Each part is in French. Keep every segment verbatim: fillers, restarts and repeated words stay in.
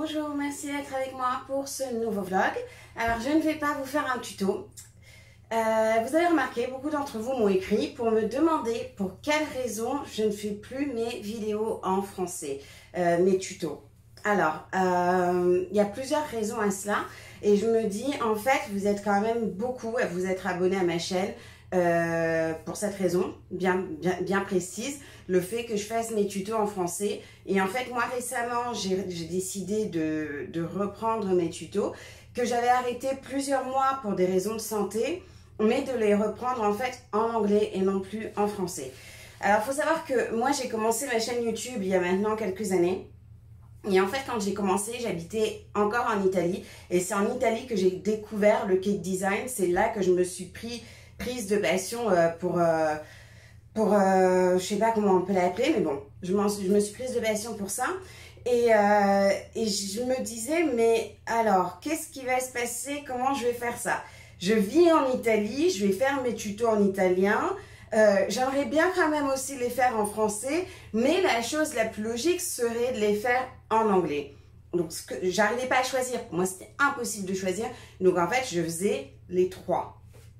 Bonjour, merci d'être avec moi pour ce nouveau vlog. Alors je ne vais pas vous faire un tuto. Euh, vous avez remarqué, beaucoup d'entre vous m'ont écrit pour me demander pour quelle raison je ne fais plus mes vidéos en français, euh, mes tutos. Alors, euh, il y a plusieurs raisons à cela et je me dis en fait vous êtes quand même beaucoup à vous être abonnés à ma chaîne. Euh, pour cette raison bien, bien, bien précise, le fait que je fasse mes tutos en français. Et en fait moi récemment j'ai décidé de, de reprendre mes tutos que j'avais arrêté plusieurs mois pour des raisons de santé, mais de les reprendre en fait en anglais et non plus en français. Alors il faut savoir que moi j'ai commencé ma chaîne YouTube il y a maintenant quelques années. Et en fait, quand j'ai commencé, j'habitais encore en Italie. Et c'est en Italie que j'ai découvert le cake design. C'est là que je me suis pris, prise de passion euh, pour, euh, pour euh, je sais pas comment on peut l'appeler, mais bon, je, je me suis prise de passion pour ça. Et, euh, et je me disais, mais alors, qu'est-ce qui va se passer? Comment je vais faire ça? Je vis en Italie, je vais faire mes tutos en italien. Euh, J'aimerais bien quand même aussi les faire en français, mais la chose la plus logique serait de les faire en anglais. Donc, ce que j'arrivais pas à choisir. Pour moi, c'était impossible de choisir. Donc, en fait, je faisais les trois.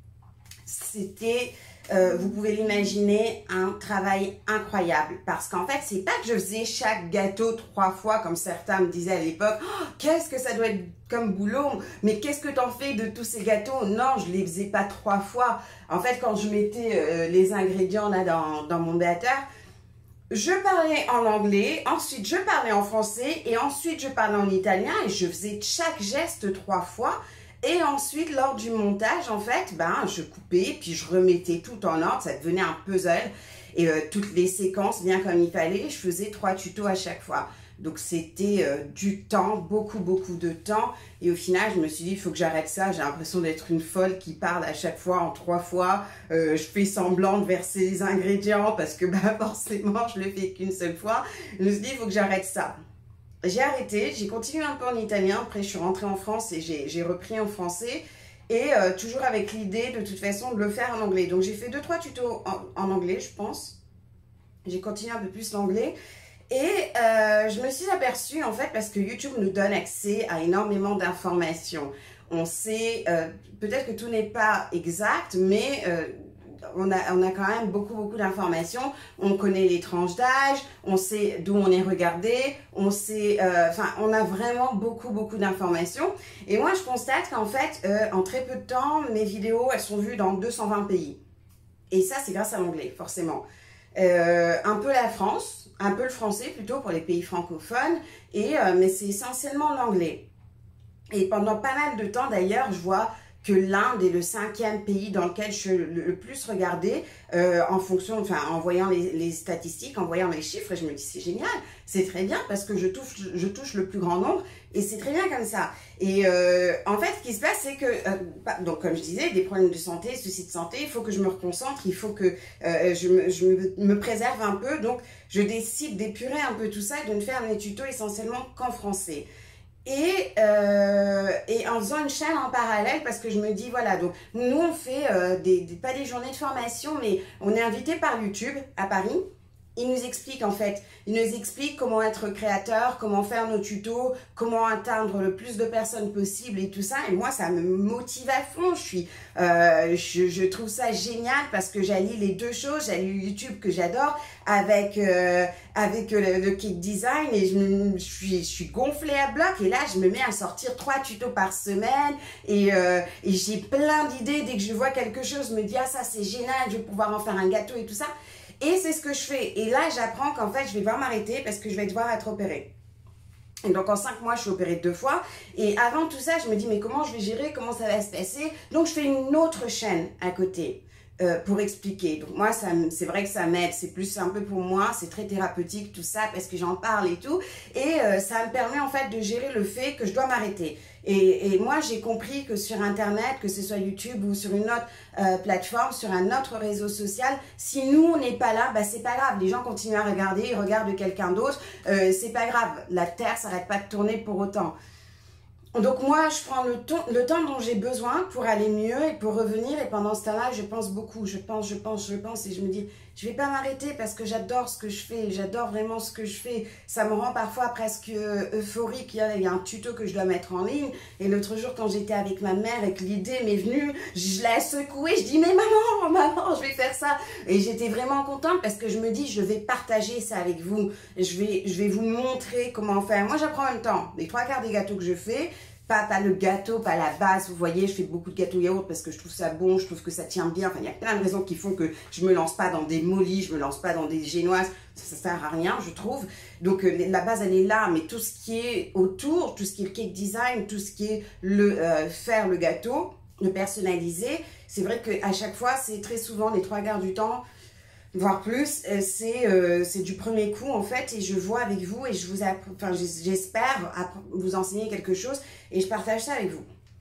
C'était, euh, vous pouvez l'imaginer, un travail incroyable. Parce qu'en fait, c'est pas que je faisais chaque gâteau trois fois, comme certains me disaient à l'époque. Oh, qu'est-ce que ça doit être comme boulot? Mais qu'est-ce que t'en fais de tous ces gâteaux? Non, je les faisais pas trois fois. En fait, quand je mettais euh, les ingrédients là dans, dans mon batteur, je parlais en anglais, ensuite je parlais en français et ensuite je parlais en italien et je faisais chaque geste trois fois. Et ensuite, lors du montage, en fait, ben, je coupais, puis je remettais tout en ordre, ça devenait un puzzle. Et euh, toutes les séquences, bien comme il fallait, je faisais trois tutos à chaque fois. Donc, c'était euh, du temps, beaucoup, beaucoup de temps. Et au final, je me suis dit, il faut que j'arrête ça. J'ai l'impression d'être une folle qui parle à chaque fois en trois fois. Euh, je fais semblant de verser les ingrédients parce que ben, forcément, je le fais qu'une seule fois. Je me suis dit, il faut que j'arrête ça. J'ai arrêté, j'ai continué un peu en italien, après je suis rentrée en France et j'ai repris en français et euh, toujours avec l'idée de toute façon de le faire en anglais. Donc j'ai fait deux trois tutos en, en anglais je pense, j'ai continué un peu plus l'anglais et euh, je me suis aperçue en fait parce que YouTube nous donne accès à énormément d'informations. On sait, euh, peut-être que tout n'est pas exact mais... Euh, On a, on a quand même beaucoup, beaucoup d'informations. On connaît les tranches d'âge, on sait d'où on est regardé, on sait, euh, enfin, on a vraiment beaucoup, beaucoup d'informations. Et moi, je constate qu'en fait, euh, en très peu de temps, mes vidéos, elles sont vues dans deux cent vingt pays. Et ça, c'est grâce à l'anglais, forcément. Euh, un peu la France, un peu le français plutôt pour les pays francophones, et, euh, mais c'est essentiellement l'anglais. Et pendant pas mal de temps, d'ailleurs, je vois que l'Inde est le cinquième pays dans lequel je suis le plus regardée euh, en fonction, enfin en voyant les, les statistiques, en voyant les chiffres, et je me dis c'est génial, c'est très bien parce que je touche, je touche le plus grand nombre et c'est très bien comme ça. Et euh, en fait, ce qui se passe, c'est que, euh, donc comme je disais, des problèmes de santé, soucis de santé, il faut que je me reconcentre, il faut que euh, je, me, je me, me préserve un peu, donc je décide d'épurer un peu tout ça et de ne faire mes tutos essentiellement qu'en français. Et, euh, et en faisant une chaîne en parallèle parce que je me dis voilà, donc nous on fait euh, des, des, pas des journées de formation mais on est invité par YouTube à Paris. Il nous explique en fait, il nous explique comment être créateur, comment faire nos tutos, comment atteindre le plus de personnes possible et tout ça. Et moi, ça me motive à fond. Je suis, euh, je, je trouve ça génial parce que j'allie les deux choses. J'allie YouTube que j'adore avec euh, avec le, le cake design et je, me, je suis, je suis gonflée à bloc. Et là, je me mets à sortir trois tutos par semaine et, euh, et j'ai plein d'idées. Dès que je vois quelque chose, je me dis ah ça c'est génial, je vais pouvoir en faire un gâteau et tout ça. Et c'est ce que je fais. Et là, j'apprends qu'en fait, je vais devoir m'arrêter parce que je vais devoir être opérée. Et donc, en cinq mois, je suis opérée deux fois. Et avant tout ça, je me dis, mais comment je vais gérer? Comment ça va se passer? Donc, je fais une autre chaîne à côté euh, pour expliquer. Donc, moi, c'est vrai que ça m'aide. C'est plus un peu pour moi. C'est très thérapeutique, tout ça, parce que j'en parle et tout. Et euh, ça me permet, en fait, de gérer le fait que je dois m'arrêter. Et, et moi, j'ai compris que sur Internet, que ce soit YouTube ou sur une autre euh, plateforme, sur un autre réseau social, si nous, on n'est pas là, bah, c'est pas grave. Les gens continuent à regarder, ils regardent quelqu'un d'autre. Euh, c'est pas grave. La Terre s'arrête pas de tourner pour autant. Donc moi, je prends le temps, le temps dont j'ai besoin pour aller mieux et pour revenir. Et pendant ce temps-là, je pense beaucoup. Je pense, je pense, je pense. Et je me dis, je vais pas m'arrêter parce que j'adore ce que je fais, j'adore vraiment ce que je fais. Ça me rend parfois presque euphorique. Il y a, il y a un tuto que je dois mettre en ligne. Et l'autre jour, quand j'étais avec ma mère et que l'idée m'est venue, je la secouais, je dis, mais maman, maman, je vais faire ça. Et j'étais vraiment contente parce que je me dis, je vais partager ça avec vous. Je vais, je vais vous montrer comment faire. Moi, j'apprends en même temps. Les trois quarts des gâteaux que je fais, Pas, pas le gâteau, pas la base, vous voyez, je fais beaucoup de gâteaux yaourt parce que je trouve ça bon, je trouve que ça tient bien. Enfin, il y a plein de raisons qui font que je me lance pas dans des molis, je me lance pas dans des génoises, ça, ça sert à rien, je trouve. Donc, euh, la base, elle est là, mais tout ce qui est autour, tout ce qui est le cake design, tout ce qui est le euh, faire le gâteau, le personnaliser, c'est vrai qu'à chaque fois, c'est très souvent, les trois quarts du temps, voire plus, c'est euh, c'est du premier coup en fait, et je vois avec vous et je vous enfin, j'espère vous enseigner quelque chose et je partage ça avec vous.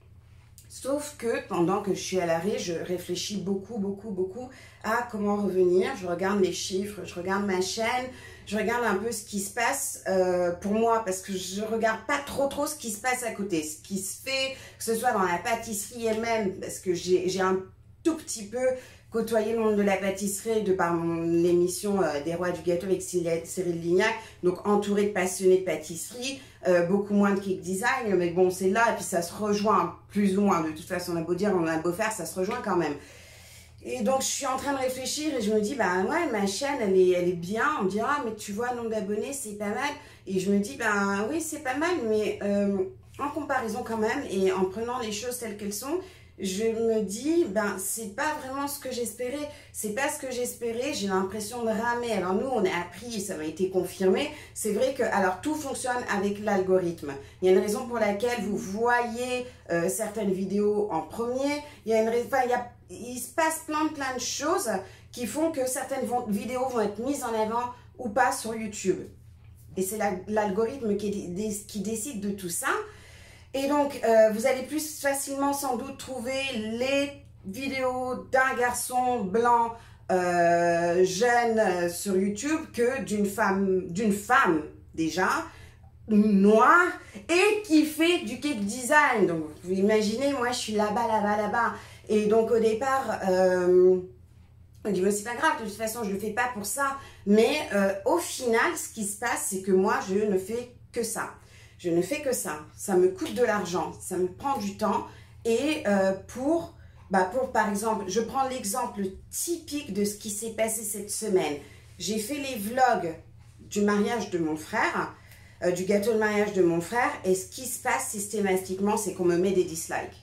Sauf que pendant que je suis à l'arrêt, je réfléchis beaucoup, beaucoup, beaucoup à comment revenir. Je regarde les chiffres, je regarde ma chaîne, je regarde un peu ce qui se passe euh, pour moi parce que je regarde pas trop, trop ce qui se passe à côté, ce qui se fait, que ce soit dans la pâtisserie elle-même, parce que j'ai un tout petit peu côtoyer le monde de la pâtisserie de par l'émission euh, des rois du gâteau avec Cyril Lignac, donc entouré de passionnés de pâtisserie, euh, beaucoup moins de cake design, mais bon c'est là et puis ça se rejoint plus ou moins, de toute façon on a beau dire, on a beau faire, ça se rejoint quand même. Et donc je suis en train de réfléchir et je me dis, bah ouais, ma chaîne elle est, elle est bien, on me dit, ah mais tu vois, nombre d'abonnés c'est pas mal, et je me dis, bah oui c'est pas mal, mais euh, en comparaison quand même, et en prenant les choses telles qu'elles sont, je me dis, ben, c'est pas vraiment ce que j'espérais, c'est pas ce que j'espérais, j'ai l'impression de ramer. Alors nous, on a appris, ça m'a été confirmé, c'est vrai que, alors tout fonctionne avec l'algorithme. Il y a une raison pour laquelle vous voyez euh, certaines vidéos en premier, il y a une raison, enfin, il, y a, il se passe plein, plein de choses qui font que certaines vont, vidéos vont être mises en avant ou pas sur YouTube. Et c'est l'algorithme qui, qui décide de tout ça. Et donc, euh, vous allez plus facilement sans doute trouver les vidéos d'un garçon blanc euh, jeune euh, sur YouTube que d'une femme, d'une femme déjà, noire, et qui fait du cake design. Donc, vous imaginez, moi, je suis là-bas, là-bas, là-bas. Et donc, au départ, euh, on dit, c'est pas grave, de toute façon, je le fais pas pour ça. Mais euh, au final, ce qui se passe, c'est que moi, je ne fais que ça. Je ne fais que ça, ça me coûte de l'argent, ça me prend du temps et euh, pour, bah pour, par exemple, je prends l'exemple typique de ce qui s'est passé cette semaine. J'ai fait les vlogs du mariage de mon frère, euh, du gâteau de mariage de mon frère, et ce qui se passe systématiquement, c'est qu'on me met des dislikes.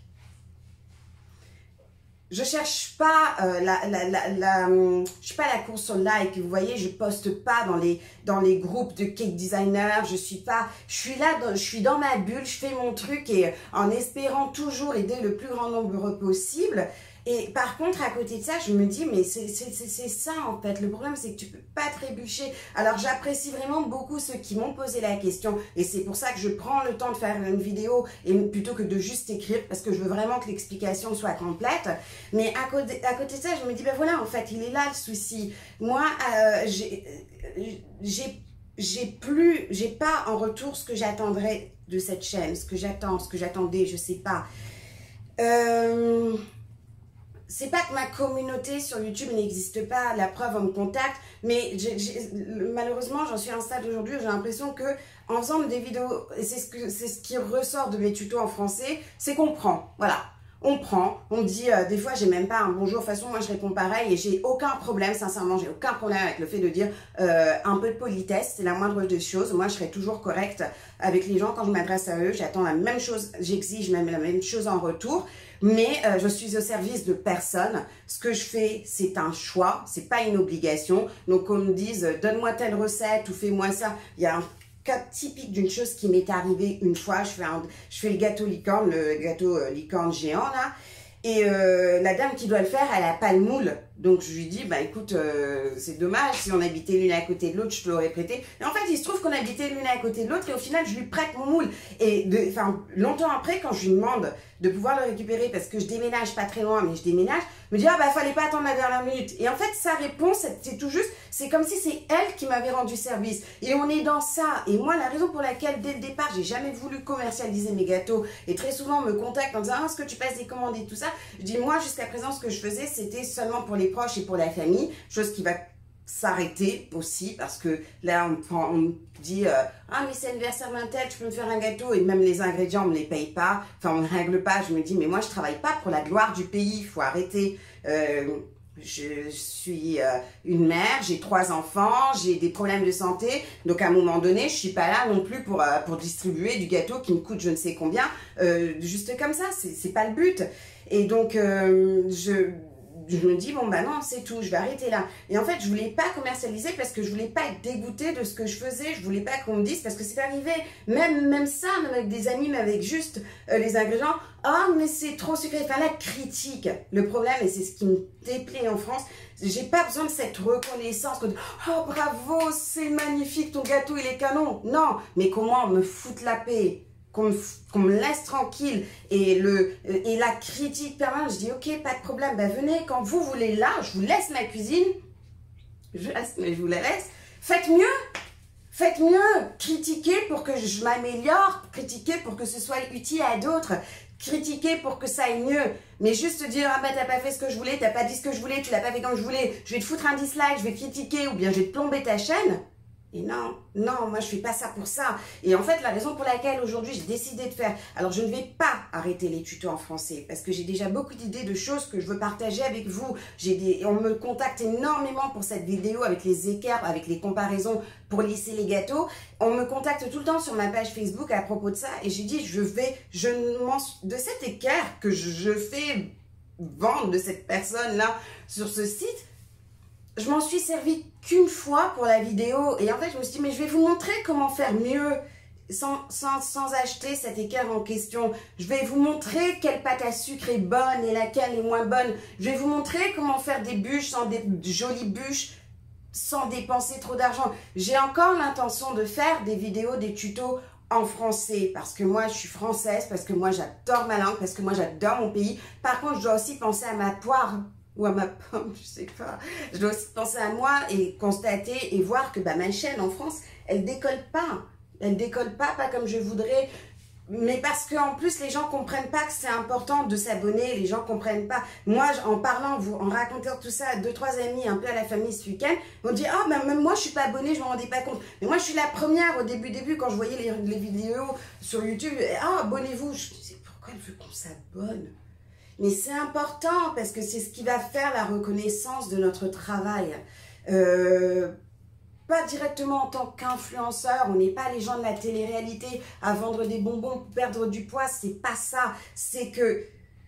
Je cherche pas euh, la, la, la, la, je suis pas la course au like, vous voyez, je poste pas dans les, dans les groupes de cake designers, je suis pas, je suis là, dans, je suis dans ma bulle, je fais mon truc et en espérant toujours aider le plus grand nombre possible. Et par contre, à côté de ça, je me dis, mais c'est ça en fait. Le problème, c'est que tu peux pas trébucher. Alors, j'apprécie vraiment beaucoup ceux qui m'ont posé la question. Et c'est pour ça que je prends le temps de faire une vidéo et plutôt que de juste écrire, parce que je veux vraiment que l'explication soit complète. Mais à côté, à côté de ça, je me dis, ben voilà, en fait, il est là le souci. Moi, euh, j'ai j'ai plus, j'ai pas en retour ce que j'attendrais de cette chaîne, ce que j'attends, ce que j'attendais, je sais pas. Euh... C'est pas que ma communauté sur YouTube n'existe pas, la preuve, on me contacte, mais j ai, j ai, malheureusement, j'en suis à un stade aujourd'hui où j'ai l'impression que en faisant des vidéos, et c'est ce, que, c'est ce qui ressort de mes tutos en français, c'est qu'on prend, voilà. On prend, on me dit, euh, des fois, j'ai même pas un bonjour, de toute façon, moi, je réponds pareil et j'ai aucun problème, sincèrement, j'ai aucun problème avec le fait de dire euh, un peu de politesse, c'est la moindre des choses. Moi, je serai toujours correcte avec les gens quand je m'adresse à eux, j'attends la même chose, j'exige même la même chose en retour, mais euh, je suis au service de personne. Ce que je fais, c'est un choix, c'est pas une obligation. Donc, qu'on me dise, donne-moi telle recette ou fais-moi ça, il y a un cas typique d'une chose qui m'est arrivée une fois. Je fais, un, je fais le gâteau licorne, le gâteau euh, licorne géant là, et euh, la dame qui doit le faire, elle n'a pas le moule. Donc je lui dis, bah écoute, euh, c'est dommage, si on habitait l'une à côté de l'autre, je te l'aurais prêté. Et en fait, il se trouve qu'on habitait l'une à côté de l'autre et au final, je lui prête mon moule. Et de, enfin, longtemps après, quand je lui demande de pouvoir le récupérer parce que je déménage pas très loin, mais je déménage, me dit, ah bah fallait pas attendre la dernière minute. Et en fait, sa réponse, c'est tout juste, c'est comme si c'est elle qui m'avait rendu service. Et on est dans ça. Et moi, la raison pour laquelle, dès le départ, j'ai jamais voulu commercialiser mes gâteaux, et très souvent, on me contacte en disant, ah, est-ce que tu passes des commandes et tout ça, je dis, moi, jusqu'à présent, ce que je faisais, c'était seulement pour les proches et pour la famille, chose qui va s'arrêter aussi, parce que là on, prend, on me dit euh, ah mais c'est l'anniversaire d'un tel, tu peux me faire un gâteau, et même les ingrédients on ne les paye pas, enfin on ne règle pas. Je me dis mais moi je travaille pas pour la gloire du pays, il faut arrêter. euh, je suis euh, une mère, j'ai trois enfants, j'ai des problèmes de santé, donc à un moment donné je suis pas là non plus pour, euh, pour distribuer du gâteau qui me coûte je ne sais combien, euh, juste comme ça, c'est pas le but. Et donc euh, je je me dis, bon bah non, c'est tout, je vais arrêter là. Et en fait, je voulais pas commercialiser parce que je voulais pas être dégoûtée de ce que je faisais, je voulais pas qu'on me dise, parce que c'est arrivé, même, même ça, même avec des amis, mais avec juste euh, les ingrédients, ah oh, mais c'est trop sucré, enfin la critique. Le problème, et c'est ce qui me déplaît en France, j'ai pas besoin de cette reconnaissance, que, oh bravo, c'est magnifique, ton gâteau il est canon. Non, mais comment me foutre la paix, qu'on me, qu'on me laisse tranquille, et, le, et la critique permanente, je dis ok, pas de problème, ben venez, quand vous voulez là, je vous laisse ma cuisine, je, laisse, mais je vous la laisse, faites mieux, faites mieux, critiquez pour que je m'améliore, critiquez pour que ce soit utile à d'autres, critiquer pour que ça aille mieux, mais juste dire ah ben t'as pas fait ce que je voulais, t'as pas dit ce que je voulais, tu l'as pas fait comme je voulais, je vais te foutre un dislike, je vais te critiquer, ou bien je vais te plomber ta chaîne. Et non, non, moi je fais pas ça pour ça. Et en fait, la raison pour laquelle aujourd'hui j'ai décidé de faire, alors je ne vais pas arrêter les tutos en français, parce que j'ai déjà beaucoup d'idées de choses que je veux partager avec vous. J'ai des, on me contacte énormément pour cette vidéo avec les écarts, avec les comparaisons pour lisser les gâteaux. On me contacte tout le temps sur ma page Facebook à propos de ça, et j'ai dit je vais, je m'en, de cet écart que je, je fais vendre de cette personne là sur ce site, je m'en suis servi qu'une fois pour la vidéo, et en fait je me suis dit mais je vais vous montrer comment faire mieux sans, sans, sans acheter cet équerre en question. Je vais vous montrer quelle pâte à sucre est bonne et laquelle est moins bonne. Je vais vous montrer comment faire des bûches, sans des jolies bûches, sans dépenser trop d'argent. J'ai encore l'intention de faire des vidéos, des tutos en français, parce que moi je suis française, parce que moi j'adore ma langue, parce que moi j'adore mon pays. Par contre je dois aussi penser à ma poire ou à ma pomme, je sais pas. Je dois aussi penser à moi et constater et voir que bah, ma chaîne en France, elle décolle pas. Elle décolle pas, pas comme je voudrais. Mais parce qu'en plus, les gens comprennent pas que c'est important de s'abonner. Les gens comprennent pas. Moi, en parlant, vous, en racontant tout ça à deux, trois amis, un peu à la famille ce week-end, on dit « Ah, ben même moi, je suis pas abonnée, je me rendais pas compte. » Mais moi, je suis la première au début, début, quand je voyais les, les vidéos sur YouTube. « Ah, abonnez-vous !» Je me disais « Pourquoi elle veut qu'on s'abonne ?» Mais c'est important parce que c'est ce qui va faire la reconnaissance de notre travail. Euh, pas directement en tant qu'influenceur, on n'est pas les gens de la télé-réalité à vendre des bonbons pour perdre du poids, c'est pas ça. C'est que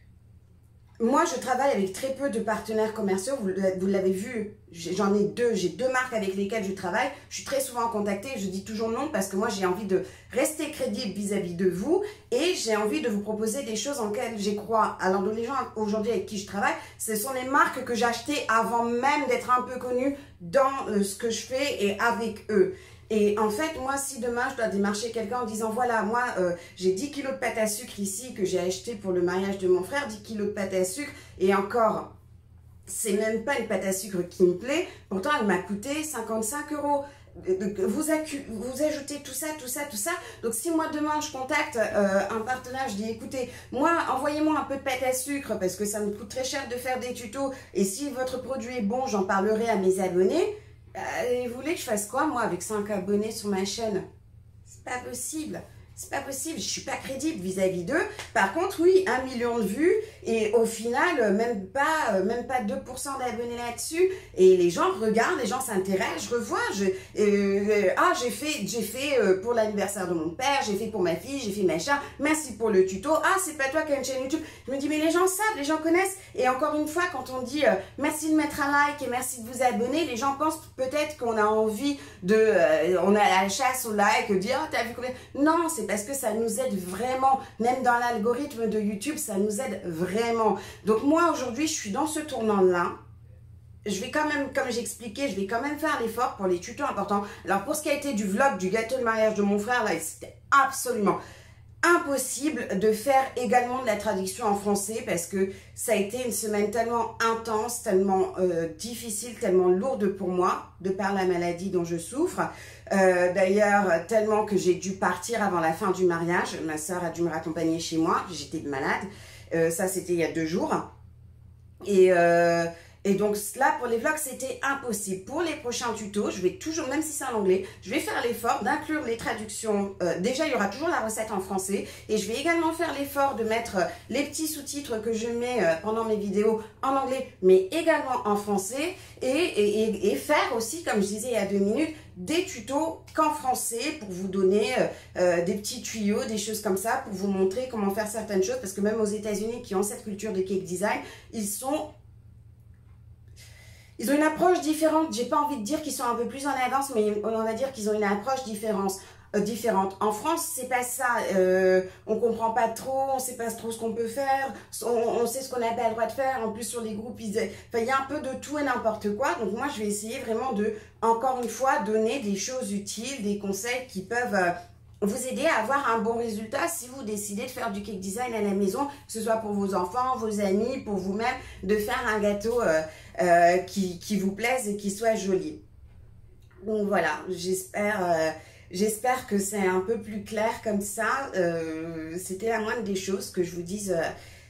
moi, je travaille avec très peu de partenaires commerciaux, vous, vous l'avez vu, j'en ai deux, j'ai deux marques avec lesquelles je travaille, je suis très souvent contactée, je dis toujours non parce que moi j'ai envie de rester crédible vis-à-vis de vous et j'ai envie de vous proposer des choses en lesquelles j'y crois. Alors donc les gens aujourd'hui avec qui je travaille, ce sont les marques que j'ai achetées avant même d'être un peu connue dans euh, ce que je fais et avec eux. Et en fait, moi, si demain, je dois démarcher quelqu'un en disant, voilà, moi, euh, j'ai dix kilos de pâte à sucre ici que j'ai acheté pour le mariage de mon frère, dix kilos de pâte à sucre, et encore, c'est même pas une pâte à sucre qui me plaît, pourtant, elle m'a coûté cinquante-cinq euros. Vous, vous ajoutez tout ça, tout ça, tout ça. Donc, si moi, demain, je contacte euh, un partenaire, je dis, écoutez, moi, envoyez-moi un peu de pâte à sucre parce que ça me coûte très cher de faire des tutos, et si votre produit est bon, j'en parlerai à mes abonnés. Euh, vous voulez que je fasse quoi, moi, avec cinq abonnés sur ma chaîne? C'est pas possible. C'est pas possible. Je suis pas crédible vis-à-vis d'eux. Par contre, oui, un million de vues et au final, même pas, même pas deux pour cent d'abonnés là-dessus. Et les gens regardent, les gens s'intéressent. Je revois. Je, euh, ah, j'ai fait, j'ai fait euh, pour l'anniversaire de mon père, j'ai fait pour ma fille, j'ai fait machin. Merci pour le tuto. Ah, c'est pas toi qui as une chaîne YouTube. Je me dis, mais les gens savent, les gens connaissent. Et encore une fois, quand on dit euh, merci de mettre un like et merci de vous abonner, les gens pensent peut-être qu'on a envie de, euh, on a la chasse au like, dire, oh, t'as vu combien? Non, c'est parce que ça nous aide vraiment, même dans l'algorithme de YouTube, ça nous aide vraiment. Donc moi aujourd'hui, je suis dans ce tournant-là. Je vais quand même, comme j'ai expliqué, je vais quand même faire l'effort pour les tutos importants. Alors pour ce qui a été du vlog du gâteau de mariage de mon frère, là, c'était absolument impossible de faire également de la traduction en français parce que ça a été une semaine tellement intense, tellement euh, difficile, tellement lourde pour moi, de par la maladie dont je souffre. Euh, D'ailleurs, tellement que j'ai dû partir avant la fin du mariage. Ma soeur a dû me raccompagner chez moi, j'étais malade. Euh, ça, c'était il y a deux jours. Et... Euh, Et donc là, pour les vlogs, c'était impossible. Pour les prochains tutos, je vais toujours, même si c'est en anglais, je vais faire l'effort d'inclure les traductions. Euh, déjà, il y aura toujours la recette en français. Et je vais également faire l'effort de mettre les petits sous-titres que je mets euh, pendant mes vidéos en anglais, mais également en français. Et, et, et, et faire aussi, comme je disais il y a deux minutes, des tutos qu'en français pour vous donner euh, euh, des petits tuyaux, des choses comme ça, pour vous montrer comment faire certaines choses. Parce que même aux États-Unis, qui ont cette culture de cake design, ils sont... Ils ont une approche différente. J'ai pas envie de dire qu'ils sont un peu plus en avance, mais on va dire qu'ils ont une approche différente. Euh, différente. En France, c'est pas ça. Euh, on comprend pas trop, on sait pas trop ce qu'on peut faire, on, on sait ce qu'on n'a pas le droit de faire. En plus, sur les groupes, il enfin, y a un peu de tout et n'importe quoi. Donc moi, je vais essayer vraiment de, encore une fois, donner des choses utiles, des conseils qui peuvent... Euh, vous aider à avoir un bon résultat si vous décidez de faire du cake design à la maison, que ce soit pour vos enfants, vos amis, pour vous-même, de faire un gâteau euh, euh, qui, qui vous plaise et qui soit joli. Donc voilà, j'espère euh, j'espère que c'est un peu plus clair comme ça. Euh, C'était la moindre des choses que je vous dise, euh,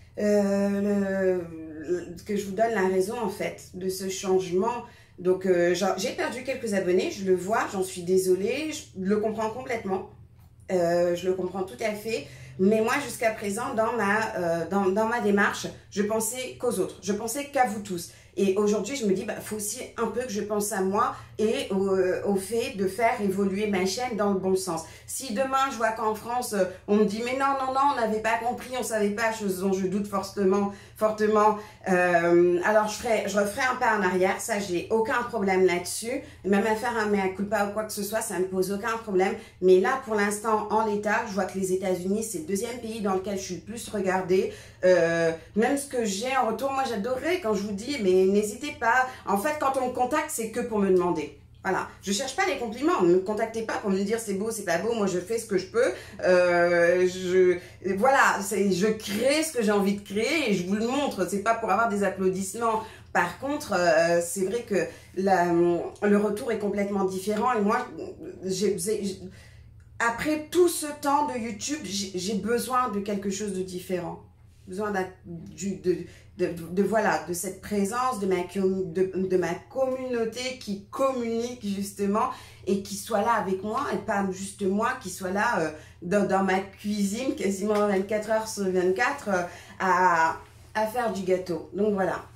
euh, le, que je vous donne la raison en fait de ce changement. Donc euh, j'ai perdu quelques abonnés, je le vois, j'en suis désolée, je le comprends complètement. Euh, je le comprends tout à fait, mais moi jusqu'à présent dans ma, euh, dans, dans ma démarche, je pensais qu'aux autres, je pensais qu'à vous tous. Et aujourd'hui, je me dis, bah, faut aussi un peu que je pense à moi et au, au fait de faire évoluer ma chaîne dans le bon sens. Si demain, je vois qu'en France, on me dit, mais non, non, non, on n'avait pas compris, on ne savait pas, chose dont je doute fortement, fortement, euh, alors je, ferai, je referai un pas en arrière, ça, j'ai aucun problème là-dessus. Même à faire un mea culpa ou quoi que ce soit, ça ne me pose aucun problème. Mais là, pour l'instant, en l'état, je vois que les États-Unis, c'est le deuxième pays dans lequel je suis le plus regardée. Euh, même ce que j'ai en retour, moi, j'adorerais quand je vous dis, mais n'hésitez pas. En fait, quand on me contacte, c'est que pour me demander. Voilà, je cherche pas les compliments, ne me contactez pas pour me dire c'est beau, c'est pas beau, moi je fais ce que je peux, euh, je, voilà, je crée ce que j'ai envie de créer et je vous le montre, c'est pas pour avoir des applaudissements. Par contre, euh, c'est vrai que la, le retour est complètement différent et moi, j'ai, après tout ce temps de YouTube, j'ai besoin de quelque chose de différent. Besoin de, de, de, de, voilà, de cette présence de ma, de, de ma communauté qui communique justement et qui soit là avec moi et pas juste moi, qui soit là euh, dans, dans ma cuisine quasiment vingt-quatre heures sur vingt-quatre euh, à, à faire du gâteau. Donc voilà.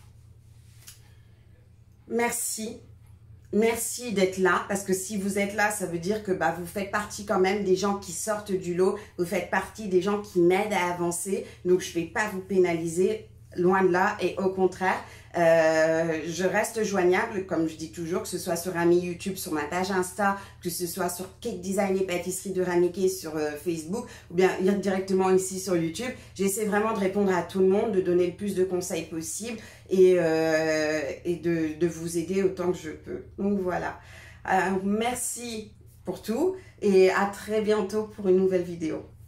Merci. Merci d'être là, parce que si vous êtes là, ça veut dire que bah, vous faites partie quand même des gens qui sortent du lot, vous faites partie des gens qui m'aident à avancer, donc je ne vais pas vous pénaliser, loin de là, et au contraire, euh, je reste joignable, comme je dis toujours, que ce soit sur Rami YouTube, sur ma page Insta, que ce soit sur Cake Design et Pâtisserie de Rami sur euh, Facebook, ou bien directement ici sur YouTube. J'essaie vraiment de répondre à tout le monde, de donner le plus de conseils possible et, euh, et de, de vous aider autant que je peux. Donc voilà. Euh, merci pour tout et à très bientôt pour une nouvelle vidéo.